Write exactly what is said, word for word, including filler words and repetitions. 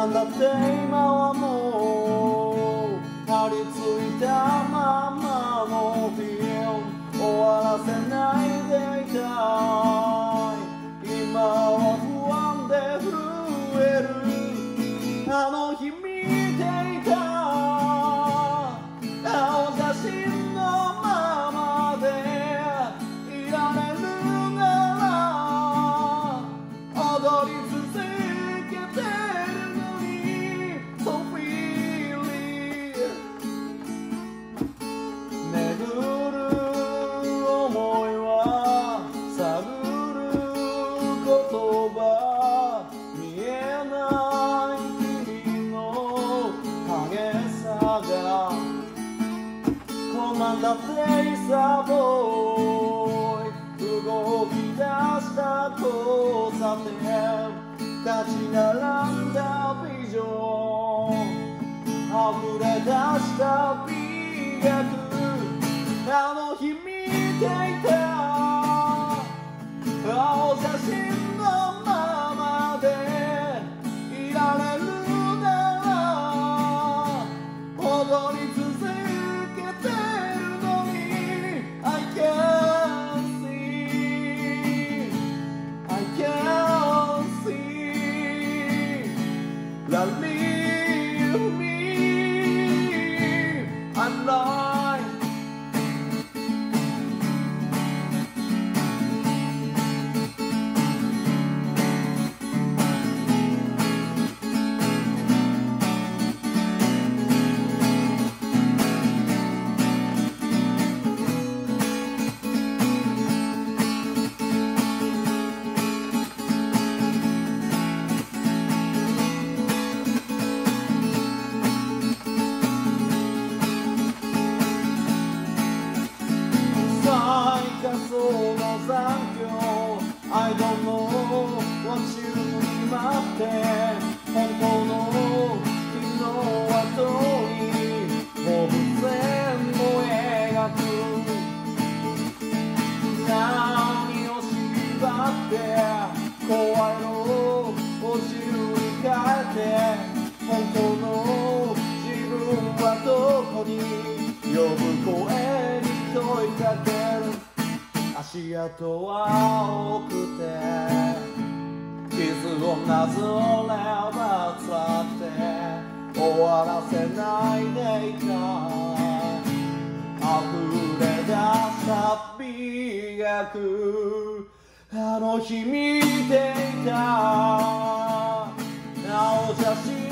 なんだって今はもう張り付いたままのフィルム終わらせないでいたい今は不安で震えるあの日見ていた青写真のままでいられるなら踊り続けてるのに So freely 巡る想いは探る言葉見えない君の激さがこんなんだっていさボーイ動き出した交差点立ち並んだビジョン溢れ出した美学あの日見ていた青写真のままでいられるなら踊り続けてるのに I can't see I can't see Let leave me I'm lyingその残響 I don't know what you に待って本当の日の後に放物線を描く波を縛って怖いのを補充に変えて本当の自分はどこに呼ぶ声に問いかける足跡は青くて傷をなぞればつって終わらせないでいた溢れ出した美学あの日見ていた青写真